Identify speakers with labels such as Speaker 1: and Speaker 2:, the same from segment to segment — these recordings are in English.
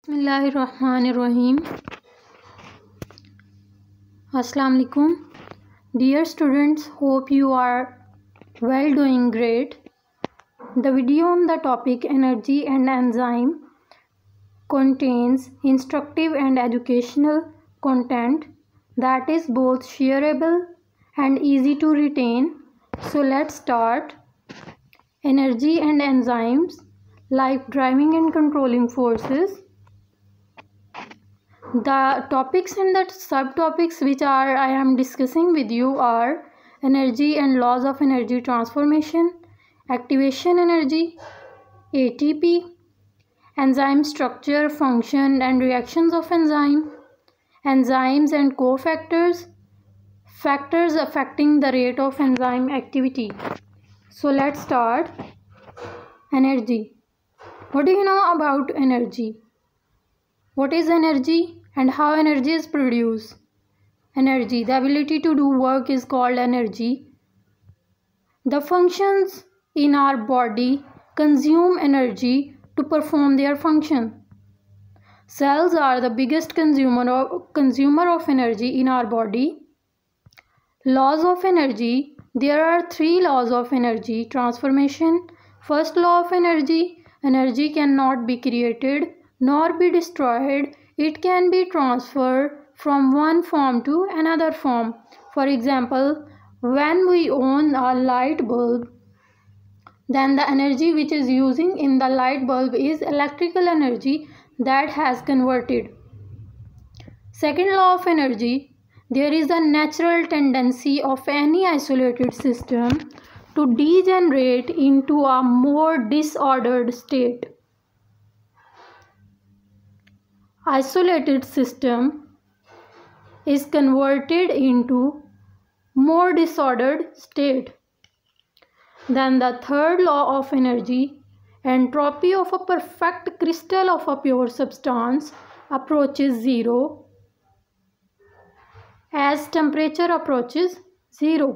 Speaker 1: Bismillahirrahmanirrahim. Assalamu alaikum. Dear students, hope you are well, doing great. The video on the topic energy and enzyme contains instructive and educational content that is both shareable and easy to retain. So let's start. Energy and enzymes, life driving and controlling forces. The topics and the subtopics which I am discussing with you are energy and laws of energy transformation, activation energy, ATP, enzyme structure, function and reactions of enzyme, enzymes and cofactors, factors affecting the rate of enzyme activity. So let's start. Energy. What do you know about energy? What is energy and how energy is produced? Energy, the ability to do work, is called energy. The functions in our body consume energy to perform their function. Cells are the biggest consumer of energy in our body. Laws of energy. There are 3 laws of energy transformation. First law of energy. Energy cannot be created nor be destroyed. It can be transferred from one form to another form. For example, when we own a light bulb, then the energy which is using in the light bulb is electrical energy that has converted. Second law of energy. There is a natural tendency of any isolated system to degenerate into a more disordered state. Isolated system is converted into more disordered state. Then the third law of energy, entropy of a perfect crystal of a pure substance approaches zero as temperature approaches zero.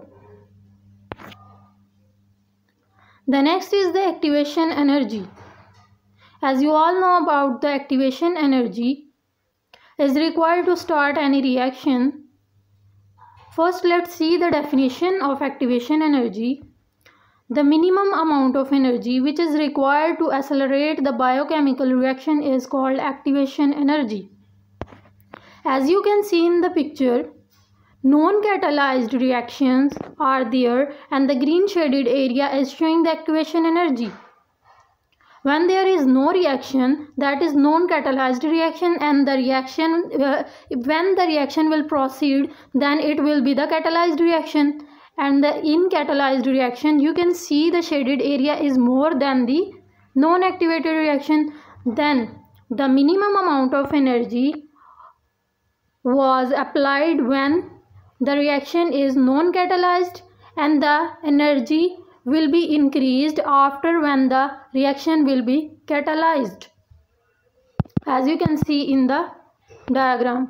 Speaker 1: The next is the activation energy. As you all know about, the activation energy is required to start any reaction. First, let's see the definition of activation energy. The minimum amount of energy which is required to accelerate the biochemical reaction is called activation energy. As you can see in the picture, non-catalyzed reactions are there and the green shaded area is showing the activation energy. When there is no reaction, that is non-catalyzed reaction, and the reaction when the reaction will proceed, then it will be the catalyzed reaction. And in catalyzed reaction, you can see the shaded area is more than the non-activated reaction. Then the minimum amount of energy was applied when the reaction is non-catalyzed, and the energy will be increased after when the reaction will be catalyzed, as you can see in the diagram.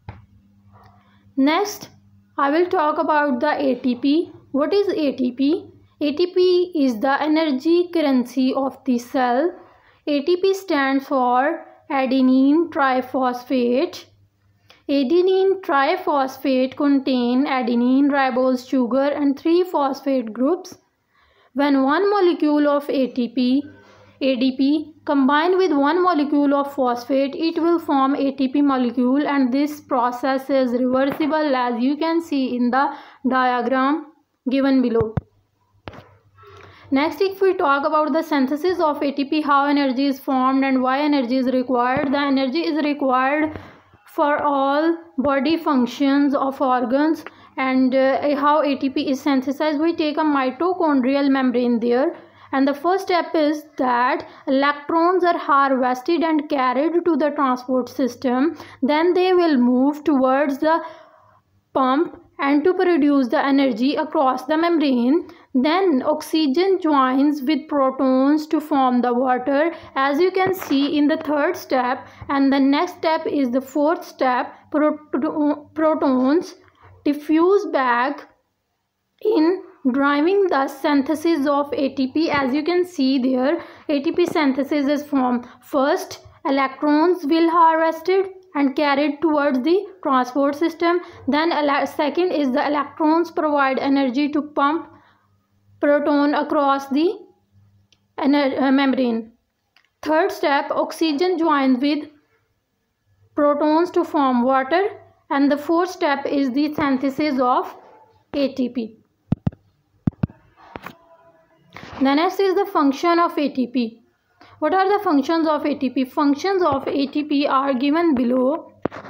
Speaker 1: Next, I will talk about the ATP. What is ATP? ATP is the energy currency of the cell. ATP stands for adenine triphosphate. Adenine triphosphate contain adenine, ribose, sugar and 3 phosphate groups. When one molecule of ADP combine with one molecule of phosphate, it will form ATP molecule, and this process is reversible, as you can see in the diagram given below. Next, if we talk about the synthesis of ATP, how energy is formed and why energy is required. The energy is required for all body functions of organs, and how ATP is synthesized. We take a mitochondrial membrane there, and the first step is that electrons are harvested and carried to the transport system. Then they will move towards the pump and to produce the energy across the membrane. Then oxygen joins with protons to form the water, as you can see in the third step, and the next step is the fourth step. Protons diffuse back in driving the synthesis of ATP. As you can see there, ATP synthesis is from first electrons will harvested and carried towards the transport system. Then second is the electrons provide energy to pump proton across the membrane. Third step, oxygen joins with protons to form water, and the fourth step is the synthesis of ATP. The next is the function of ATP. What are the functions of ATP? Functions of ATP are given below.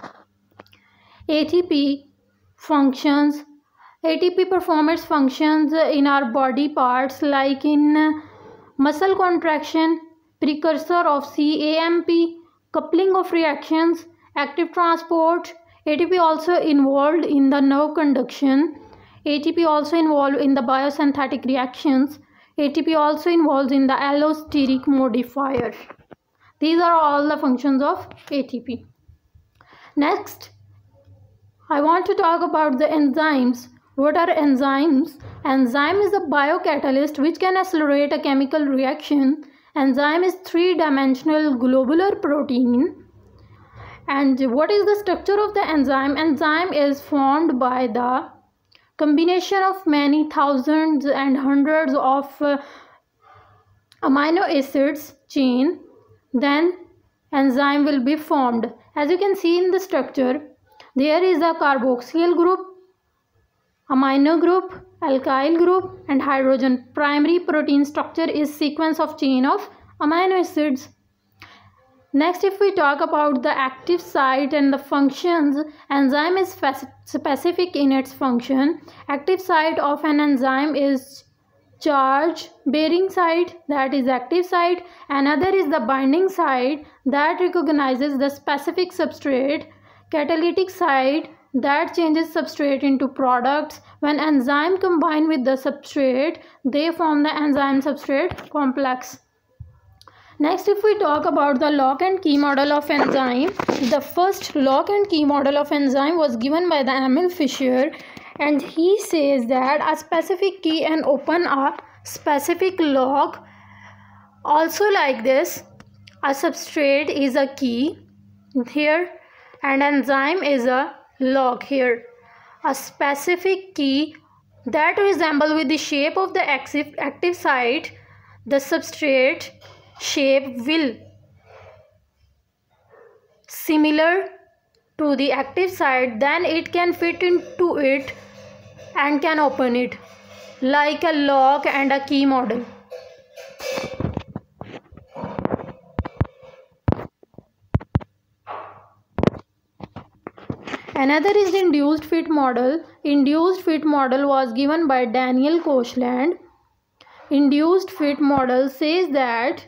Speaker 1: ATP functions. ATP performs its functions in our body parts like in muscle contraction, precursor of CAMP, coupling of reactions, active transport. ATP also involved in the nerve conduction. ATP also involved in the biosynthetic reactions. ATP also involves in the allosteric modifier. These are all the functions of ATP. Next, I want to talk about the enzymes. What are enzymes? Enzyme is a biocatalyst which can accelerate a chemical reaction. Enzyme is three-dimensional globular protein. And what is the structure of the enzyme? Enzyme is formed by the combination of many thousands and hundreds of amino acids chain. Then enzyme will be formed. As you can see in the structure, there is a carboxyl group, amino group, alkyl group, and hydrogen. Primary protein structure is sequence of chain of amino acids. Next, if we talk about the active site and the functions, enzyme is specific in its function. Active site of an enzyme is charge bearing site, that is active site. Another is the binding site that recognizes the specific substrate. Catalytic site that changes substrate into products. When enzyme combine with the substrate, they form the enzyme substrate complex. Next, if we talk about the lock and key model of enzyme, the first lock and key model of enzyme was given by the Emil Fischer, and he says that a specific key and open a specific lock. Also like this, a substrate is a key here and enzyme is a lock here. A specific key that resembles with the shape of the active site, the substrate shape will similar to the active site, then it can fit into it and can open it like a lock and a key model. Another is the induced fit model. Induced fit model was given by Daniel Koshland. Induced fit model says that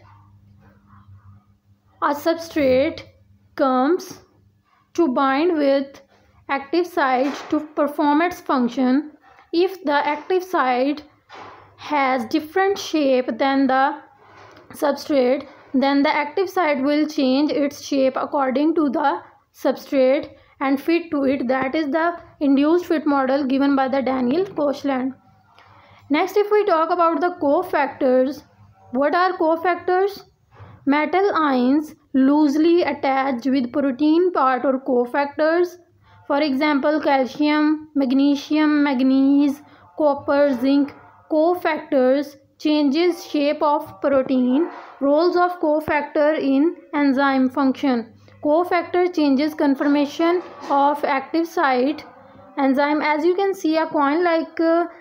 Speaker 1: a substrate comes to bind with active site to perform its function. If the active site has different shape than the substrate, then the active site will change its shape according to the substrate and fit to it. That is the induced fit model given by the Daniel Koshland. Next, if we talk about the cofactors, what are cofactors? Metal ions loosely attached with protein part or cofactors. For example, calcium, magnesium, manganese, copper, zinc. Cofactors changes shape of protein. Roles of cofactor in enzyme function. Cofactor changes conformation of active site enzyme. As you can see, a coin like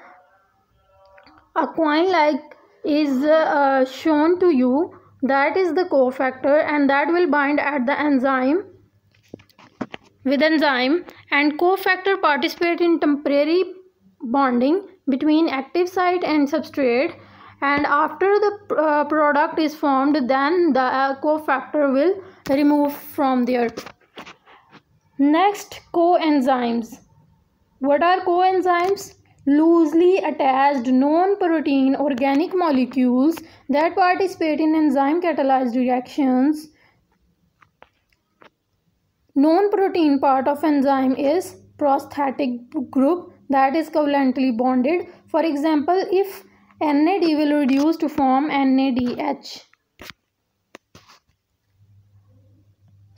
Speaker 1: is shown to you. That is the cofactor, and that will bind at the enzyme with enzyme, and cofactor participate in temporary bonding between active site and substrate, and after the product is formed, then the cofactor will remove from there. Next, coenzymes. What are coenzymes? Loosely attached non-protein organic molecules that participate in enzyme catalyzed reactions. Non-protein part of enzyme is prosthetic group that is covalently bonded. For example, if NAD will reduce to form NADH.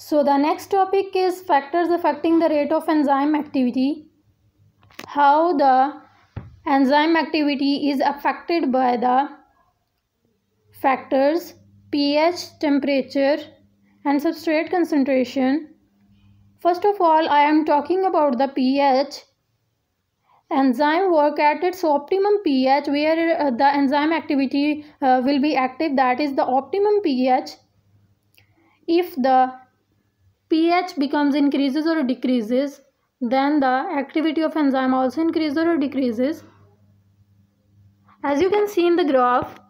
Speaker 1: So the next topic is factors affecting the rate of enzyme activity. How the enzyme activity is affected by the factors pH, temperature and substrate concentration. First of all, I am talking about the pH. Enzyme work at its optimum pH where the enzyme activity will be active, that is the optimum pH. If the pH becomes increases or decreases, then the activity of enzyme also increases or decreases. As you can see in the graph,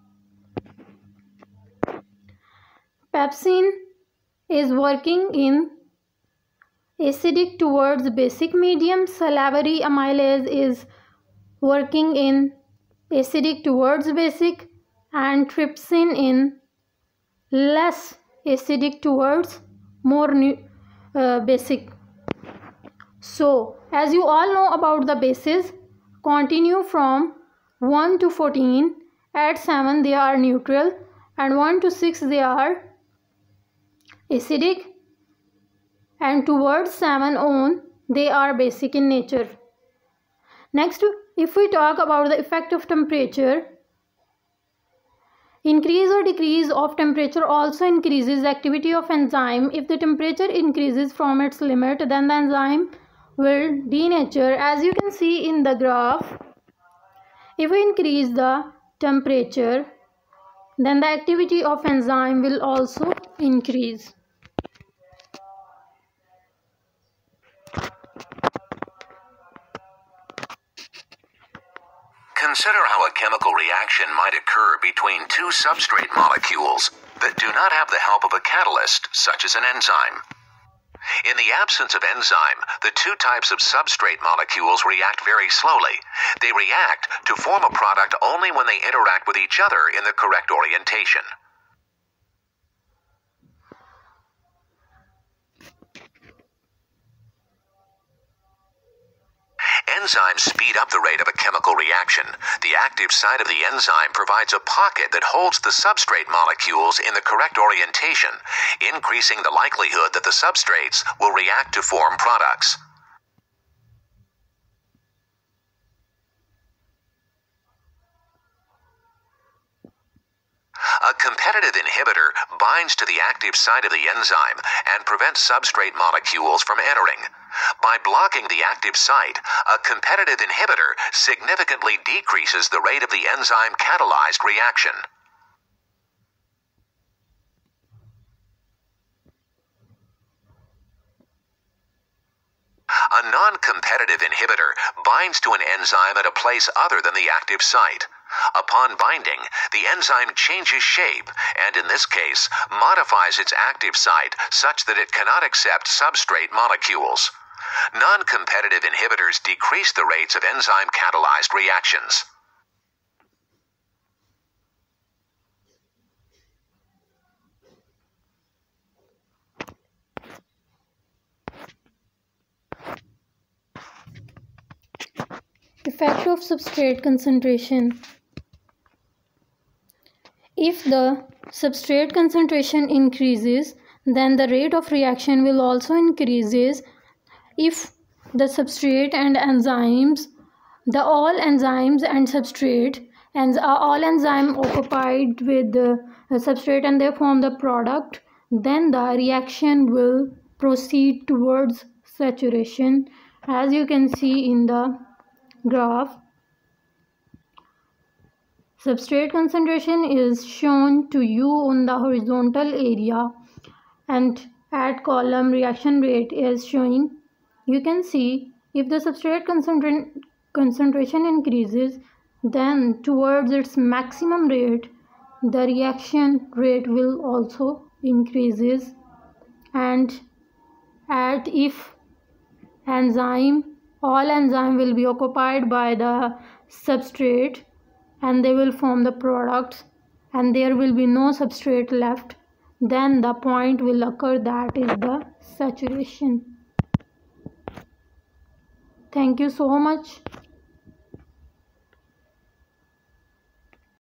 Speaker 1: pepsin is working in acidic towards basic medium, salivary amylase is working in acidic towards basic, and trypsin in less acidic towards more basic. So as you all know about the bases, continue from 1 to 14, at 7 they are neutral, and 1 to 6 they are acidic, and towards 7 on they are basic in nature. Next, if we talk about the effect of temperature, increase or decrease of temperature also increases the activity of enzyme. If the temperature increases from its limit, then the enzyme will denature. As you can see in the graph, if we increase the temperature, then the activity of enzyme will also increase.
Speaker 2: Consider how a chemical reaction might occur between two substrate molecules that do not have the help of a catalyst, such as an enzyme. In the absence of enzyme, the two types of substrate molecules react very slowly. They react to form a product only when they interact with each other in the correct orientation. Enzymes speed up the rate of a chemical reaction. The active site of the enzyme provides a pocket that holds the substrate molecules in the correct orientation, increasing the likelihood that the substrates will react to form products. A competitive inhibitor binds to the active site of the enzyme and prevents substrate molecules from entering. By blocking the active site, a competitive inhibitor significantly decreases the rate of the enzyme-catalyzed reaction. A non-competitive inhibitor binds to an enzyme at a place other than the active site. Upon binding, the enzyme changes shape and, in this case, modifies its active site such that it cannot accept substrate molecules. Non-competitive inhibitors decrease the rates of enzyme-catalyzed reactions.
Speaker 1: Effect of substrate concentration. If the substrate concentration increases, then the rate of reaction will also increases. If the substrate and enzymes, all enzymes and substrate, and all enzyme occupied with the substrate and they form the product, then the reaction will proceed towards saturation. As you can see in the graph, substrate concentration is shown to you on the horizontal area, and at column reaction rate is showing. You can see if the substrate concentration increases, then towards its maximum rate, the reaction rate will also increases. And if all enzyme will be occupied by the substrate and they will form the products and there will be no substrate left, then the point will occur, that is the saturation. Thank you so much.